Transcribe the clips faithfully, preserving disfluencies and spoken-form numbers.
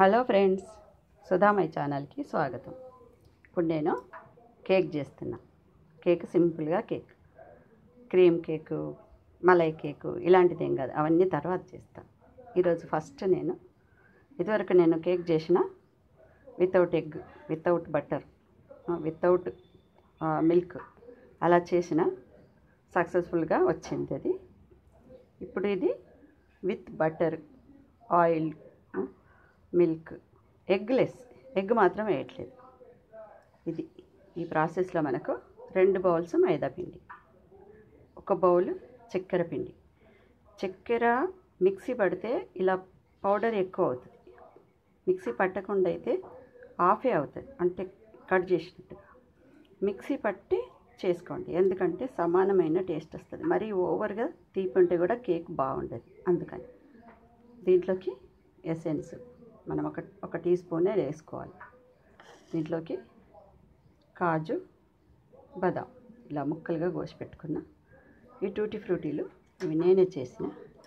Hello friends, సుధామై ఛానల్కి స్వాగతం. ఇప్పుడు నేను కేక్ చేస్తున్నా. కేక్ సింపుల్గా కేక్, క్రీమ్ కేకు, మలై కేకు ఇలాంటిది ఏం కాదు, అవన్నీ తర్వాత చేస్తాను. ఈరోజు ఫస్ట్ నేను ఇదివరకు నేను కేక్ చేసిన without egg, without butter, without milk అలా చేసిన సక్సెస్ఫుల్గా వచ్చింది అది. ఇప్పుడు ఇది with butter, oil, milk, eggless, egg మాత్రం వేయట్లేదు. ఇది ఈ ప్రాసెస్లో మనకు రెండు బౌల్స్ మైదా పిండి, ఒక బౌల్ చక్కెర పిండి. చక్కెర మిక్సీ పడితే ఇలా పౌడర్ ఎక్కువ అవుతుంది, మిక్సీ పట్టకుండా అయితే హాఫే అవుతుంది, అంటే కట్ చేసినట్టుగా. మిక్సీ పట్టి చేసుకోండి, ఎందుకంటే సమానమైన టేస్ట్ వస్తుంది. మరీ ఓవర్గా తీపి ఉంటే కూడా కేక్ బాగుండదు. అందుకని దీంట్లోకి ఎసెన్స్ మనం ఒక ఒక టీ స్పూనే వేసుకోవాలి. దీంట్లోకి కాజు, బాదాం ఇలా ముక్కలుగా కోసి పెట్టుకున్న ఈ టూటీ ఫ్రూటీలు, ఇవి నేనే చేసిన.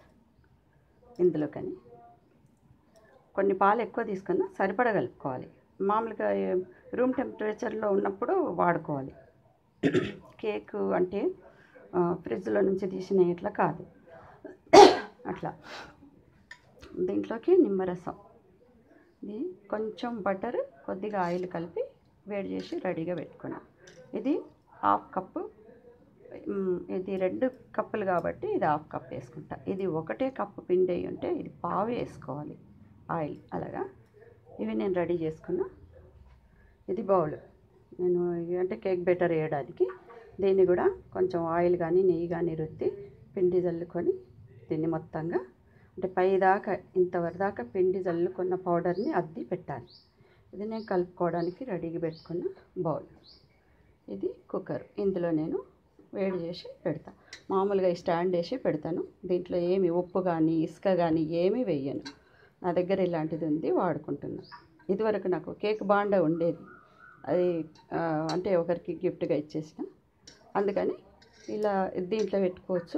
ఇందులో కానీ కొన్ని పాలు ఎక్కువ తీసుకున్నా సరిపడా కలుపుకోవాలి. మామూలుగా రూమ్ టెంపరేచర్లో ఉన్నప్పుడు వాడుకోవాలి. కేకు అంటే ఫ్రిడ్జ్లో నుంచి తీసిన ఇట్లా కాదు, అట్లా. దీంట్లోకి నిమ్మరసం, ఇది కొంచెం బటర్, కొద్దిగా ఆయిల్ కలిపి వేడి చేసి రెడీగా పెట్టుకున్నాం. ఇది హాఫ్ కప్పు, ఇది రెండు కప్పులు కాబట్టి ఇది హాఫ్ కప్ వేసుకుంటా. ఇది ఒకటే కప్పు పిండి అయ్యి ఉంటే ఇది పావు వేసుకోవాలి ఆయిల్. అలాగా ఇవి నేను రెడీ చేసుకున్నా. ఇది బౌల్, నేను అంటే కేక్ బెటర్ వేయడానికి దీన్ని కూడా కొంచెం ఆయిల్ కానీ నెయ్యి కానీ రుద్ది పిండి చల్లుకొని దీన్ని మొత్తంగా అంటే పైదాకా ఇంతవరకు దాకా పిండి చల్లుకున్న పౌడర్ని అద్ది పెట్టాలి. ఇది నేను కలుపుకోవడానికి రెడీగా పెట్టుకున్న బౌల్. ఇది కుక్కర్, ఇందులో నేను వేడి చేసి పెడతాను. మామూలుగా ఈ స్టాండ్ వేసి పెడతాను. దీంట్లో ఏమి ఉప్పు కానీ ఇసుక కానీ ఏమీ వేయను. నా దగ్గర ఇలాంటిది ఉంది, వాడుకుంటున్నాను. ఇదివరకు నాకు కేక్ బాండా ఉండేది, అది అంటే ఒకరికి గిఫ్ట్గా ఇచ్చేసిన. అందుకని ఇలా దీంట్లో పెట్టుకోవచ్చు.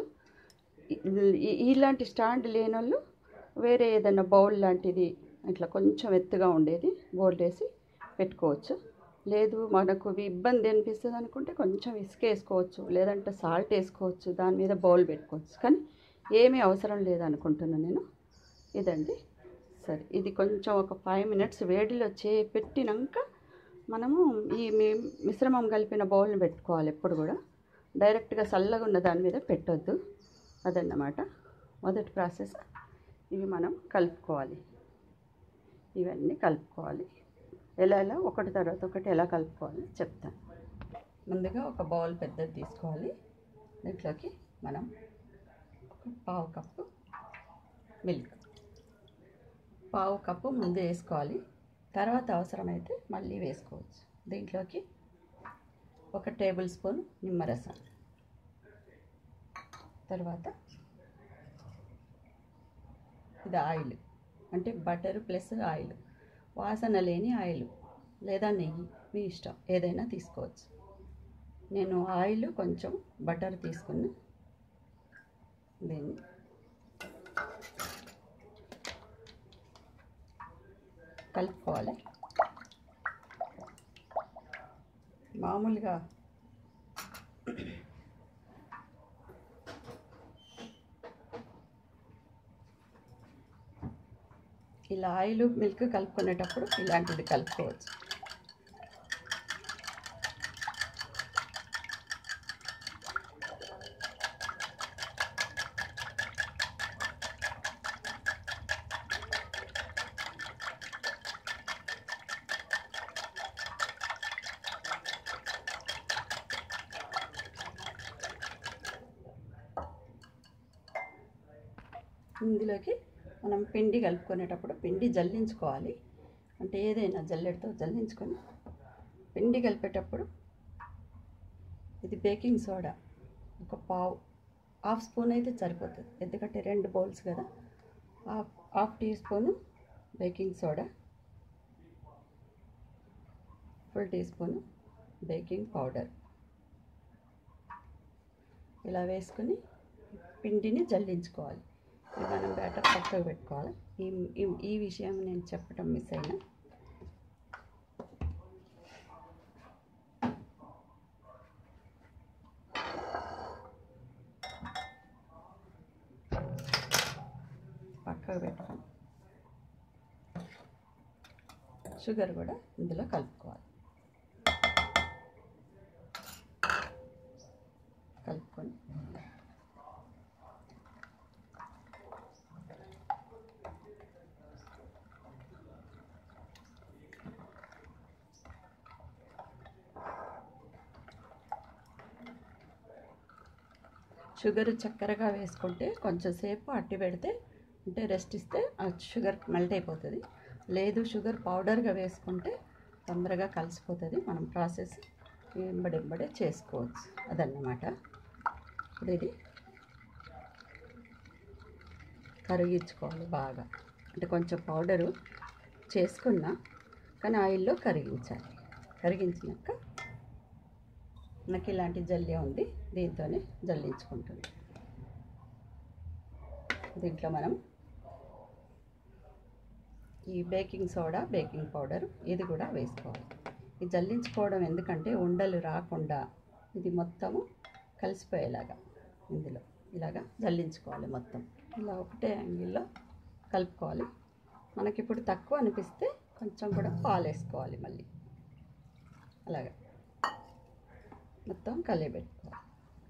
ఇలాంటి స్టాండ్ లేని వాళ్ళు వేరే ఏదైనా బౌల్ లాంటిది ఇట్లా కొంచెం ఎత్తుగా ఉండేది బౌల్ వేసి పెట్టుకోవచ్చు. లేదు మనకు ఇబ్బంది అనిపిస్తుంది అనుకుంటే కొంచెం ఇసుక వేసుకోవచ్చు, లేదంటే సాల్ట్ వేసుకోవచ్చు, దాని మీద బౌల్ పెట్టుకోవచ్చు. కానీ ఏమీ అవసరం లేదనుకుంటున్నాను నేను. ఇదండి. సరే, ఇది కొంచెం ఒక ఫైవ్ మినిట్స్ వేడిలో చే పెట్టినాక మనము ఈ మిశ్రమం కలిపిన బౌల్ని పెట్టుకోవాలి. ఎప్పుడు కూడా డైరెక్ట్గా చల్లగా ఉన్న దాని మీద పెట్టొద్దు. అదన్నమాట మొదటి ప్రాసెస్. ఇవి మనం కలుపుకోవాలి, ఇవన్నీ కలుపుకోవాలి. ఎలా ఎలా ఒకటి తర్వాత ఒకటి ఎలా కలుపుకోవాలి చెప్తాను. ముందుగా ఒక బౌల్ పెద్దది తీసుకోవాలి. దీంట్లోకి మనం ఒక పావు కప్పు మిల్క్, పావు కప్పు ముందు వేసుకోవాలి, తర్వాత అవసరమైతే మళ్ళీ వేసుకోవచ్చు. దీంట్లోకి ఒక టేబుల్ స్పూన్ నిమ్మరసం, తర్వాత ఇది ఆయిల్, అంటే బటర్ ప్లస్ ఆయిల్, వాసన లేని ఆయిల్ లేదా నెయ్యి, మీ ఇష్టం ఏదైనా తీసుకోవచ్చు. నేను ఆయిల్ కొంచెం బటర్ తీసుకుని దీన్ని కలుపుకోవాలి. మామూలుగా ఇలా ఆయిల్ మిల్క్ కలుపుకునేటప్పుడు ఇలాంటిది కలుపుకోవచ్చు. ఇందులోకి మనం పిండి కలుపుకునేటప్పుడు పిండి జల్లించుకోవాలి. అంటే ఏదైనా జల్లెడతో జల్లించుకొని పిండి కలిపేటప్పుడు ఇది బేకింగ్ సోడా ఒక పావు, హాఫ్ స్పూన్ అయితే సరిపోతుంది, ఎందుకంటే రెండు బౌల్స్ కదా. Half half teaspoon baking soda, full teaspoon baking powder ఇలా వేసుకొని పిండిని జల్లించుకోవాలి. మనం బ్యాటర్ పక్కకు పెట్టుకోవాలి. ఈ ఈ- ఈ విషయం నేను చెప్పడం మిస్ అయినా. పక్కకు పెట్టుకొని షుగర్ కూడా ఇందులో కలుపుకోవాలి. కలుపుకొని షుగర్ చక్కెరగా వేసుకుంటే కొంచెంసేపు అట్టి పెడితే అంటే రెస్ట్ ఇస్తే ఆ షుగర్ మెల్ట్ అయిపోతుంది. లేదు షుగర్ పౌడర్గా వేసుకుంటే తొందరగా కలిసిపోతుంది. మనం ప్రాసెస్ ఎంబడెంబడే చేసుకోవచ్చు. అదన్నమాట. ఇప్పుడు ఇది కరిగించుకోవాలి బాగా. అంటే కొంచెం పౌడరు చేసుకున్నా కానీ ఆయిల్లో కరిగించాలి. కరిగించినాక నాకు ఇలాంటి జల్లి ఉంది, దీంతోనే జల్లించుకుంటుంది. దీంట్లో మనం ఈ బేకింగ్ సోడా, బేకింగ్ పౌడర్ ఇది కూడా వేసుకోవాలి. ఇది జల్లించుకోవడం ఎందుకంటే ఉండలు రాకుండా ఇది మొత్తము కలిసిపోయేలాగా ఇందులో ఇలాగా జల్లించుకోవాలి. మొత్తం ఇలా ఒకటే యాంగిల్లో కలుపుకోవాలి. మనకి ఇప్పుడు తక్కువ అనిపిస్తే కొంచెం కూడా పాలు వేసుకోవాలి. మళ్ళీ అలాగా మొత్తం కలియబెట్టుకోవాలి.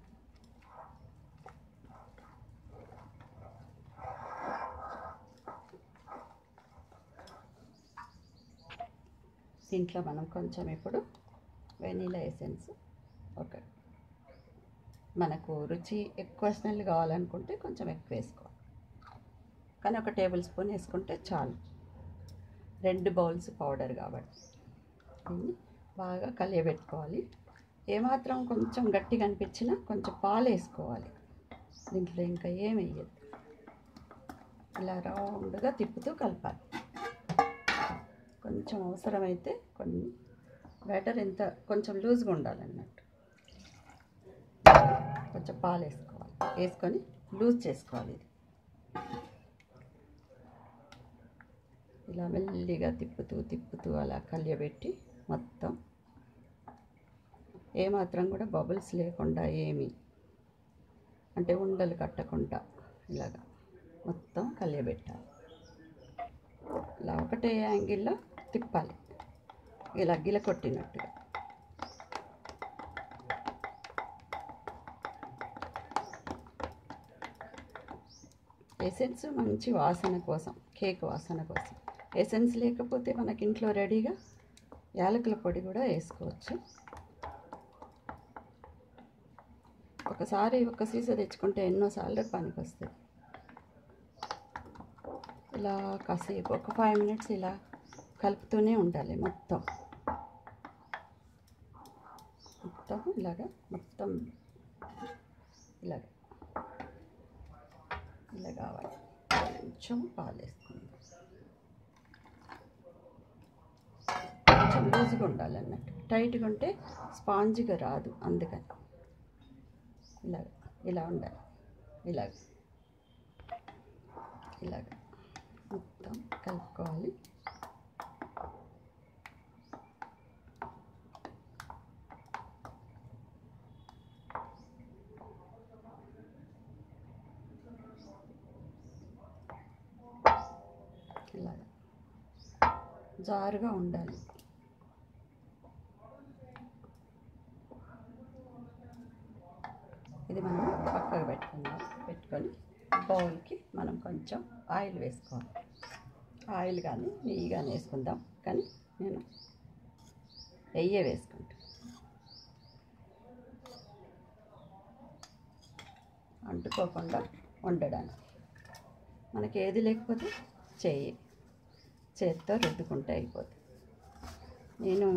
దీంట్లో మనం కొంచెం ఇప్పుడు వెనీలా ఎసెన్స్, ఒక మనకు రుచి ఎక్కువ స్మెల్ కావాలనుకుంటే కొంచెం ఎక్కువ వేసుకోవాలి, కానీ ఒక టేబుల్ స్పూన్ వేసుకుంటే చాలు. రెండు బౌల్స్ పౌడర్ కాబట్టి దీన్ని బాగా కలియబెట్టుకోవాలి. ఏమాత్రం కొంచెం గట్టిగా అనిపించినా కొంచెం పాలు వేసుకోవాలి. దీంట్లో ఇంకా ఏమి వేయద్దు. ఇలా రౌండ్గా తిప్పుతూ కలపాలి. కొంచెం అవసరమైతే కొన్ని బ్యాటర్ ఎంత కొంచెం లూజ్గా ఉండాలన్నట్టు కొంచెం పాలు వేసుకోవాలి. వేసుకొని లూజ్ చేసుకోవాలి. ఇది ఇలా మెల్లిగా తిప్పుతూ తిప్పుతూ అలా కలియబెట్టి మొత్తం ఏమాత్రం కూడా బబుల్స్ లేకుండా ఏమి అంటే ఉండలు కట్టకుండా ఇలాగా మొత్తం కలియబెట్టాలి. ఇలా ఒకటే యాంగిల్లో తిప్పాలి, ఇలా గిల కొట్టినట్టుగా. ఎసెన్స్ మంచి వాసన కోసం, కేక్ వాసన కోసం. ఎసెన్స్ లేకపోతే మనకి ఇంట్లో రెడీగా యాలకుల పొడి కూడా వేసుకోవచ్చు. ఒకసారి ఒక సీసా తెచ్చుకుంటే ఎన్నోసార్లు పనికి వస్తుంది. ఇలా కాసేపు ఒక ఫైవ్ మినిట్స్ ఇలా కలుపుతూనే ఉండాలి. మొత్తం మొత్తం ఇలాగా మొత్తం ఇలాగ ఇలా కావాలి. కొంచెం పాలు వేసుకుందాం. కొంచెం లూజ్గా ఉండాలి అన్నట్టు. టైట్గా ఉంటే స్పాంజ్గా రాదు. అందుకని ఇలాగ ఇలా ఉండాలి. ఇలాగ ఇలాగ మొత్తం కలుపుకోవాలి. ఇలాగ జారుగా ఉండాలి. ఇది మనం పక్కకు పెట్టుకుందాం. పెట్టుకొని బౌల్కి మనం కొంచెం ఆయిల్ వేసుకోవాలి. ఆయిల్ కానీ నెయ్యి కానీ వేసుకుందాం, కానీ నేను నెయ్యి వేసుకుంటాను. అంటుకోకుండా ఉండడానికి. మనకి ఏది లేకపోతే చెయ్యి చేత్తో రుద్దుకుంటే అయిపోతుంది. నేను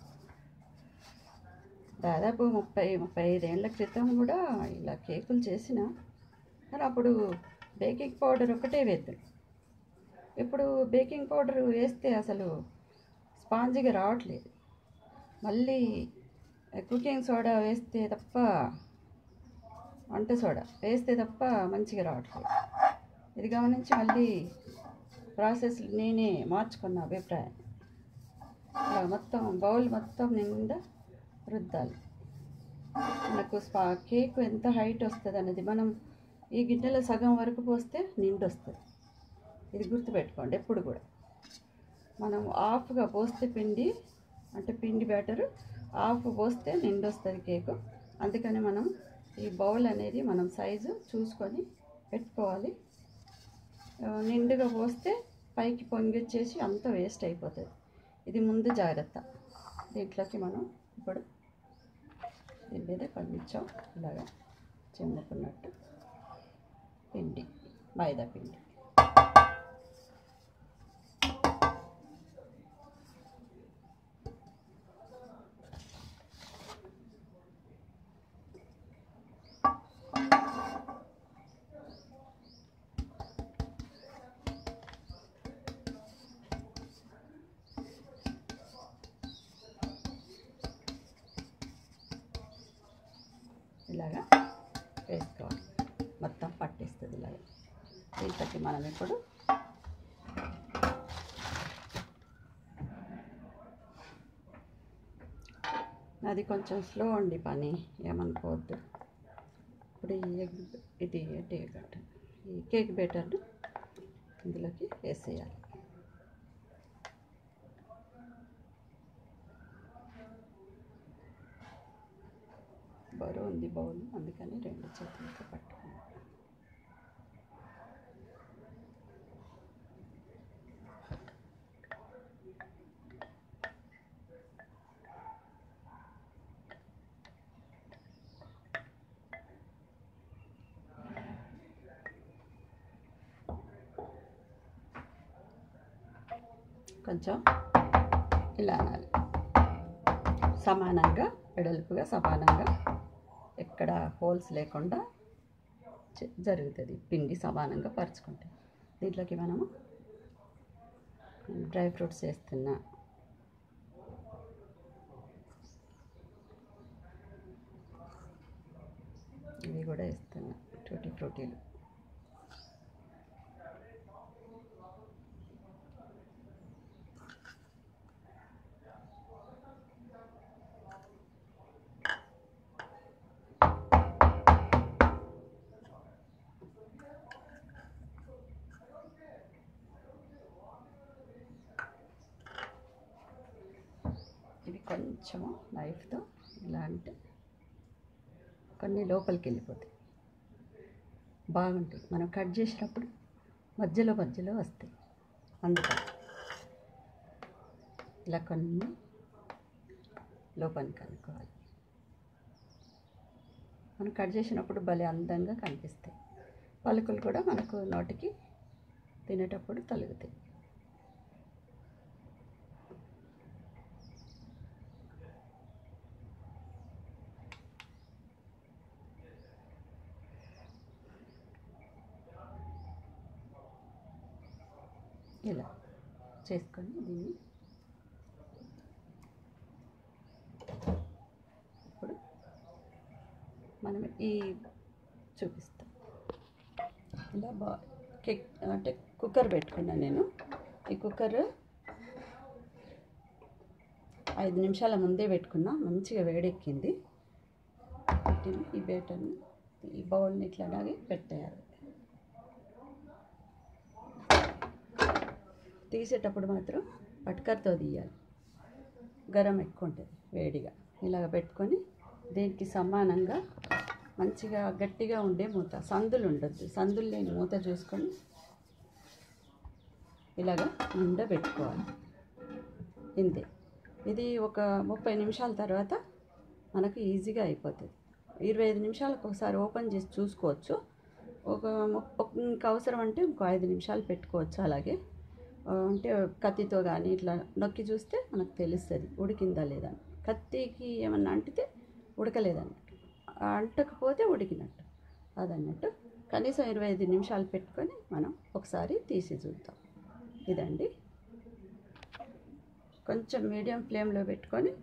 దాదాపు ముప్పై ముప్పై ఐదేళ్ల క్రితం కూడా ఇలా కేకులు చేసిన, కానీ అప్పుడు బేకింగ్ పౌడర్ ఒకటే వేద్దాం. ఇప్పుడు బేకింగ్ పౌడర్ వేస్తే అసలు స్పాంజిగా రావట్లేదు. మళ్ళీ కుకింగ్ సోడా వేస్తే తప్ప, వంట సోడా వేస్తే తప్ప మంచిగా రావట్లేదు. ఇది గమనించి మళ్ళీ ప్రాసెస్ నేనే మార్చుకున్న అభిప్రాయం. ఇలా మొత్తం బౌల్ మొత్తం నిండా రుద్దాలి. మనకు స్పా కేక్ ఎంత హైట్ వస్తుంది అనేది మనం ఈ గిన్నెలో సగం వరకు పోస్తే నిండు వస్తుంది. ఇది గుర్తుపెట్టుకోండి ఎప్పుడు కూడా. మనం హాఫ్గా పోస్తే పిండి అంటే పిండి బ్యాటరు హాఫ్ పోస్తే నిండు వస్తుంది కేకు. అందుకని మనం ఈ బౌల్ అనేది మనం సైజు చూసుకొని పెట్టుకోవాలి. నిండుగా పోస్తే పైకి పొంగిచ్చేసి అంత వేస్ట్ అయిపోతుంది. ఇది ముందు జాగ్రత్త. దీంట్లోకి మనం ఇప్పుడు దీని మీద కొంచెం ఇలాగా చిమ్ముకున్నట్టు పిండి, మైదా పిండి ఇలాగా వేసుకోవాలి. మొత్తం పట్టేస్తుంది ఇలాగా. దీంట్లోకి మనం ఇప్పుడు అది కొంచెం స్లో అండి పని, ఏమనుకోవద్దు. ఇప్పుడు ఈ ఎగ్ ఇది ఏంటి ఈ కేక్ బ్యాటర్ను ఇందులోకి వేసేయాలి. బరువు ఉంది బౌల్, అందుకని రెండు చేతులతో పట్టుకున్నాను. కొంచెం ఇలా అనాలి, సమానంగా వెడల్పుగా సమానంగా, ఎక్కడ హోల్స్ లేకుండా జరుగుతుంది. పిండి సమానంగా పరుచుకుంటే దీంట్లోకి మనము డ్రై ఫ్రూట్స్ వేస్తున్నా. ఇవి కూడా వేస్తున్నా, టూటీ ఫ్రూటీలు. ఇవి కొంచెము నైఫ్తో ఇలా అంటే కొన్ని లోపలికి వెళ్ళిపోతాయి, బాగుంటాయి. మనం కట్ చేసినప్పుడు మధ్యలో మధ్యలో వస్తాయి. అందుకని ఇలా కొన్ని లోపలికి అనుకోవాలి. మనం కట్ చేసినప్పుడు భలే అందంగా కనిపిస్తాయి. పలుకులు కూడా మనకు నోటికి తినేటప్పుడు తలుగుతాయి. ఇలా చేసుకొని దీన్ని ఇప్పుడు మనం ఈ చూపిస్తాం. ఇలా బా కేక్ అంటే కుక్కర్ పెట్టుకున్నాను నేను. ఈ కుక్కర్ ఐదు నిమిషాల ముందే పెట్టుకున్నా, మంచిగా వేడెక్కింది. పెట్టింది ఈ బేటర్ని ఈ బౌల్ని ఇట్లాగే పెట్టేయాలి. తీసేటప్పుడు మాత్రం పట్కర్తో తీయాలి, గరం ఎక్కువ ఉంటుంది వేడిగా. ఇలాగ పెట్టుకొని దీనికి సమానంగా మంచిగా గట్టిగా ఉండే మూత, సందులు ఉండొద్దు, సందులు లేని మూత చూసుకొని ఇలాగ నిండా పెట్టుకోవాలి. ఇంతే. ఇది ఒక ముప్పై నిమిషాల తర్వాత మనకు ఈజీగా అయిపోతుంది. ఇరవై ఐదు నిమిషాలకు ఒకసారి ఓపెన్ చేసి చూసుకోవచ్చు. ఒక ఇంకా అవసరం అంటే ఇంకో ఐదు నిమిషాలు పెట్టుకోవచ్చు. అలాగే అంటే కత్తితో కానీ ఇట్లా నొక్కి చూస్తే మనకు తెలుస్తుంది ఉడికిందా లేదా. కత్తికి ఏమన్నా అంటితే ఉడకలేదన్నట్టు, అంటకపోతే ఉడికినట్టు అదన్నట్టు. కనీసం ఇరవై ఐదు నిమిషాలు పెట్టుకొని మనం ఒకసారి తీసి చూద్దాం. ఇదండి, కొంచెం మీడియం ఫ్లేమ్లో పెట్టుకొని,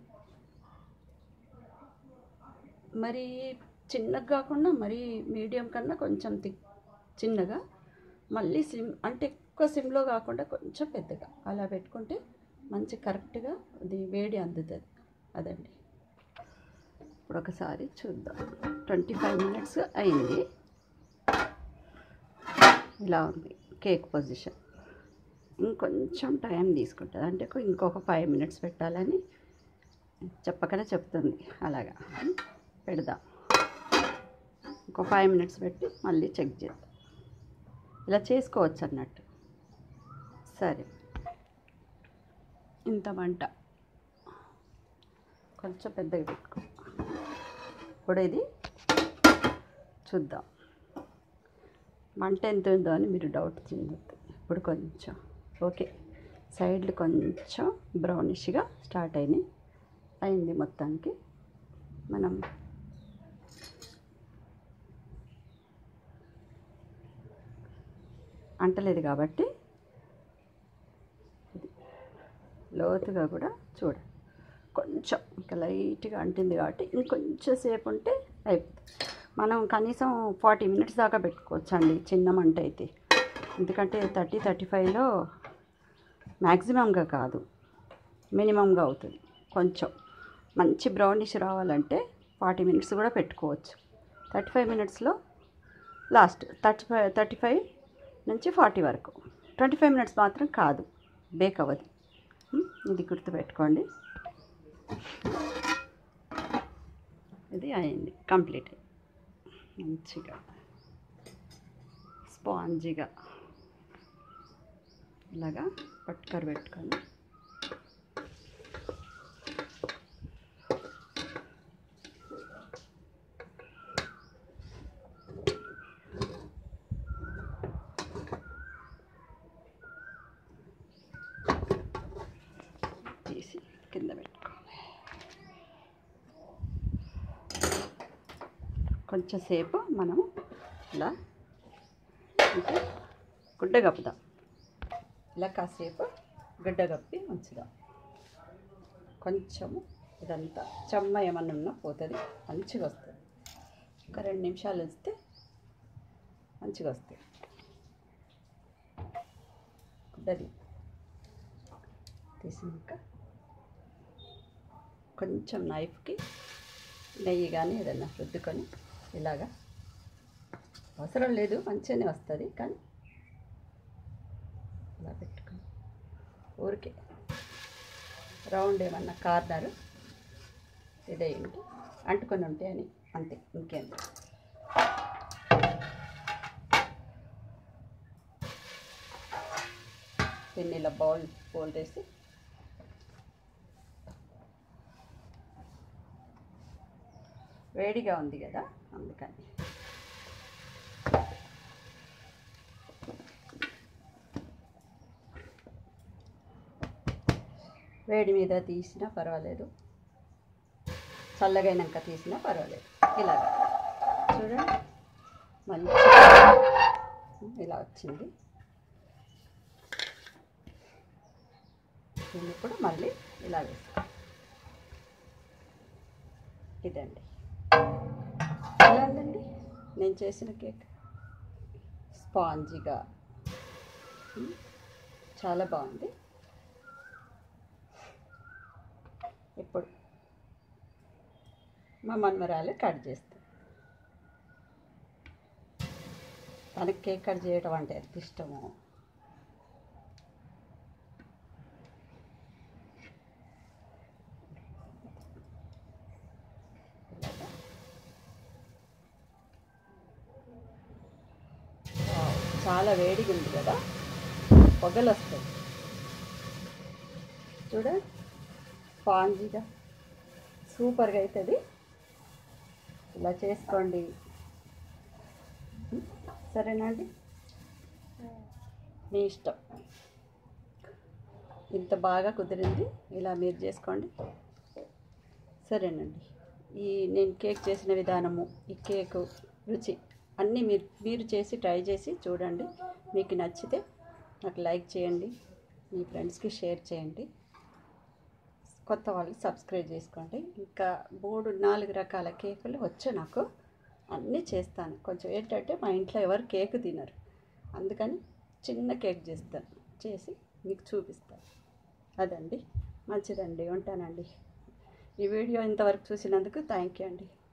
మరీ చిన్నగా కాకుండా మరీ మీడియం కన్నా కొంచెం తి చిన్నగా, మళ్ళీ సిమ్ అంటే ఎక్కువ సిమ్లో కాకుండా కొంచెం పెద్దగా అలా పెట్టుకుంటే మంచి కరెక్ట్గా అది వేడి అందుతుంది. అదండి. ఇప్పుడు ఒకసారి చూద్దాం. ట్వంటీ ఫైవ్ మినిట్స్ అయింది. ఇలా ఉంది కేక్ పొజిషన్. ఇంకొంచెం టైం తీసుకుంటుంది, అంటే ఇంకొక ఫైవ్ మినిట్స్ పెట్టాలని చెప్పకనే చెప్తుంది. అలాగా పెడదాం. ఇంకో ఫైవ్ మినిట్స్ పెట్టి మళ్ళీ చెక్ చేద్దాం. ఇలా చేసుకోవచ్చు అన్నట్టు. సరే, ఇంత మంట కొంచెం పెద్దగా పెట్టుకో. ఇప్పుడు ఇది చూద్దాం మంట ఎంత ఉందో అని మీరు డౌట్ చెందొద్దు. ఇప్పుడు కొంచెం ఓకే, సైడ్లు కొంచెం బ్రౌనిష్గా స్టార్ట్ అయినాయి. అయింది మొత్తానికి. మనం అంటలేదు కాబట్టి లోతుగా కూడా చూడ, కొంచెం ఇంకా లైట్గా అంటింది కాబట్టి ఇంకొంచెం సేపు ఉంటే అయిపోతుంది. మనం కనీసం ఫార్టీ మినిట్స్ దాకా పెట్టుకోవచ్చు అండి చిన్న మంట అయితే. ఎందుకంటే థర్టీ థర్టీ ఫైవ్లో మ్యాక్సిమంగా కాదు, మినిమంగా అవుతుంది. కొంచెం మంచి బ్రౌనిష్ రావాలంటే ఫార్టీ మినిట్స్ కూడా పెట్టుకోవచ్చు. థర్టీ ఫైవ్ మినిట్స్లో last, thirty five thirty five నుంచి ఫార్టీ వరకు. ట్వంటీ ఫైవ్ మినిట్స్ మాత్రం కాదు, బేక్ అవ్వదు. ఇది గుర్తుపెట్టుకోండి. ఇది అయింది, కంప్లీట్. మంచిగా స్పాంజీగా ఇలాగా పట్టుకర పెట్టుకొని తీసి కింద పెట్టుకోవాలి. కొంచెం సేపు మనము ఇలా అంటే గుడ్డ కప్పుదాం. ఇలా కాసేపు గుడ్డ కప్పి ఉంచుదాం. కొంచెము ఇదంతా చెమ్మ ఏమన్నా ఉన్నా పోతుంది, మంచిగా వస్తుంది. ఒక రెండు నిమిషాలు ఉంచితే మంచిగా వస్తుంది. గుడ్డది తీసినాక కొంచెం నైఫ్కి నెయ్యి కానీ ఏదన్నా రుద్దుకొని ఇలాగా, అవసరం లేదు మంచిగానే వస్తుంది, కానీ ఇలా పెట్టుకొని ఊరికే రౌండ్ ఏమన్నా కార్నర్ ఇదేంటి అంటుకొని ఉంటే అని అంతే, ఇంకేం. దీన్ని ఇలా బౌల్ బౌల్ వేసి వేడిగా ఉంది కదా అందుకని వేడి మీద తీసినా పర్వాలేదు, చల్లగైనాక తీసినా పర్వాలేదు. ఇలా చూడండి మంచి ఇలా వచ్చింది. దీన్ని ఇప్పుడు మళ్ళీ ఇలా వేస్తాం. ఇదండి, ఎలా ఉందండి నేను చేసిన కేక్? స్పాంజీగా చాలా బాగుంది. ఇప్పుడు మా మన్మరాలు కట్ చేస్తాం. తనకి కేక్ కట్ చేయడం అంటే ఎంత ఇష్టమో. చాలా వేడిగా ఉంది కదా, పొగలు వస్తాయి చూడండి. స్పాంజీగా సూపర్గా అవుతుంది. ఇలా చేసుకోండి, సరేనండి? మీ ఇష్టం. ఇంత బాగా కుదిరింది, ఇలా మీరు చేసుకోండి, సరేనండి? ఈ నేను కేక్ చేసిన విధానము, ఈ కేకు రుచి అన్నీ మీరు మీరు చేసి ట్రై చేసి చూడండి. మీకు నచ్చితే నాకు లైక్ చేయండి, మీ ఫ్రెండ్స్కి షేర్ చేయండి, కొత్త వాళ్ళు సబ్స్క్రైబ్ చేసుకోండి. ఇంకా మూడు నాలుగు రకాల కేకులు వచ్చు నాకు, అన్నీ చేస్తాను. కొంచెం ఏంటంటే మా ఇంట్లో ఎవరు కేకు తినరు, అందుకని చిన్న కేక్ చేస్తాను, చేసి మీకు చూపిస్తాను. అదండి, మంచిదండి. ఉంటానండి. ఈ వీడియో ఇంతవరకు చూసినందుకు థ్యాంక్ యూ అండి.